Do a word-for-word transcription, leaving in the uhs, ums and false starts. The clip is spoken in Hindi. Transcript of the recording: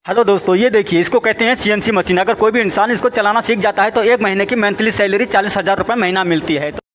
हेलो दोस्तों, ये देखिए, इसको कहते हैं सीएनसी मशीन। अगर कोई भी इंसान इसको चलाना सीख जाता है तो एक महीने की मंथली सैलरी चालीस हजार रुपये महीना मिलती है।